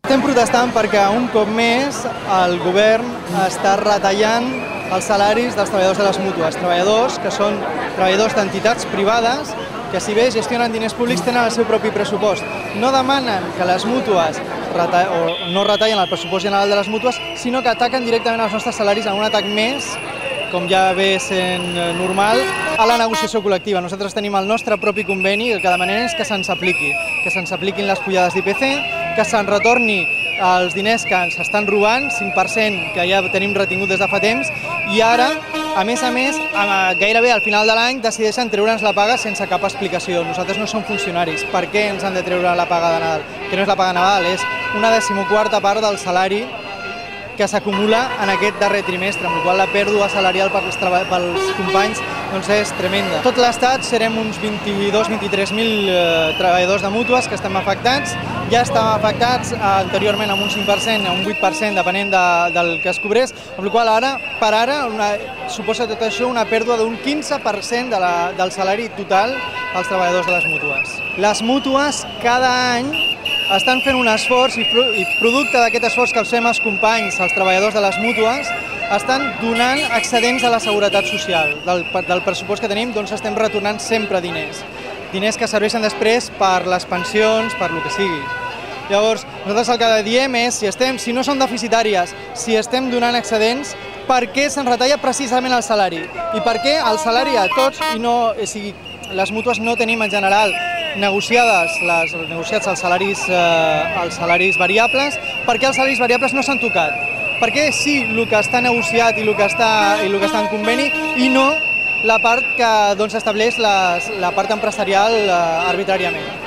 Estem protestant perquè un cop més el govern està retallant els salaris dels treballadors de les mútues. Treballadors que són treballadors d'entitats privades que, si bé gestionen diners públics, tenen el seu propi pressupost. No demanen que les mútues no retallen el pressupost general de les mútues, sinó que ataquen directament els nostres salaris en un atac més, com ja ve sent normal, a la negociació col·lectiva. Nosaltres tenim el nostre propi conveni i el que demanem és que se'ns apliquin les pujades d'IPC, que se'n retorni els diners que ens estan robant, 5% que ja tenim retingut des de fa temps, i ara, a més, gairebé al final de l'any decideixen treure'ns la paga sense cap explicació. Nosaltres no som funcionaris. Per què ens han de treure la paga de Nadal? Que no és la paga de Nadal, és una 14ª part del salari que s'acumula en aquest darrer trimestre, amb la qual cosa la pèrdua salarial pels companys és tremenda. Tot l'Estat serem uns 22-23.000 treballadors de mútues que estem afectats. Ja estàvem afectats anteriorment amb un 5%, un 8%, depenent del que es cobrés, amb la qual cosa per ara suposa tot això una pèrdua d'un 15% del salari total als treballadors de les mútues. Les mútues cada any estan fent un esforç i producte d'aquest esforç que els fem els companys, els treballadors de les mútues, estan donant excedents a la seguretat social. Del pressupost que tenim, doncs estem retornant sempre diners. Diners que serveixen després per les pensions, per lo que sigui. Llavors, nosaltres el que diem és, si no són deficitàries, si estem donant excedents, per què se'n retalla precisament el salari? I per què el salari a tots i no, les mútues no tenim en general negociats els salaris variables, per què els salaris variables no s'han tocat? Per què sí el que està negociat i el que està en conveni i no la part que estableix la part empresarial arbitràriament?